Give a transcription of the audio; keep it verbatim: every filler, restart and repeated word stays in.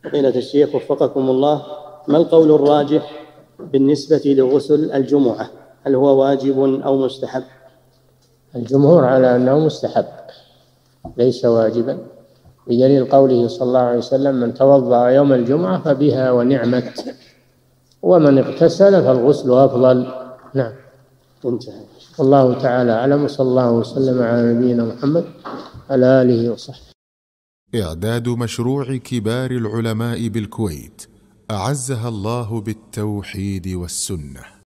فضيلة الشيخ وفقكم الله، ما القول الراجح بالنسبة لغسل الجمعة؟ هل هو واجب أو مستحب؟ الجمهور على أنه مستحب ليس واجبا، بدليل قوله صلى الله عليه وسلم: من توضأ يوم الجمعة فبها ونعمت، ومن اغتسل فالغسل أفضل. نعم. انتهى. والله تعالى أعلم، وصلى الله وسلم على نبينا محمد على آله وصحبه. إعداد مشروع كبار العلماء بالكويت أعزها الله بالتوحيد والسنة.